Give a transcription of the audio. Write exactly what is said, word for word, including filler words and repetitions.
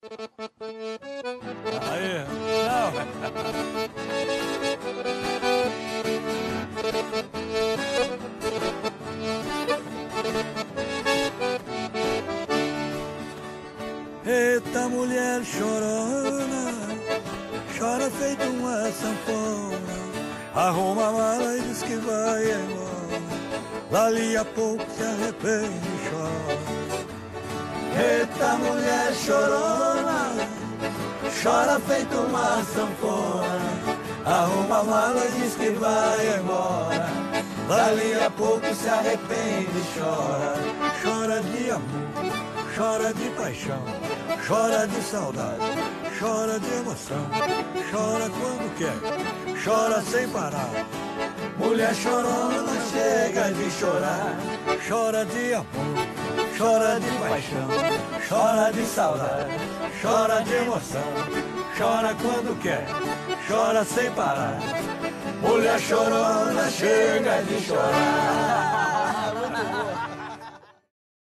Aí, não. Eita mulher chorona, chora feito uma sanfona, arruma a mala e diz que vai embora, dali a pouco se arrepende e chora. Eita mulher chorona, chora feito uma sanfona, arruma a mala e diz que vai embora, dali a pouco se arrepende e chora. Chora de amor, chora de paixão, chora de saudade, chora de emoção, chora quando quer, chora sem parar. Mulher chorona chega de chorar, chora de amor, chora de paixão, chora de saudade, chora de emoção, chora quando quer, chora sem parar. Mulher chorona chega de chorar.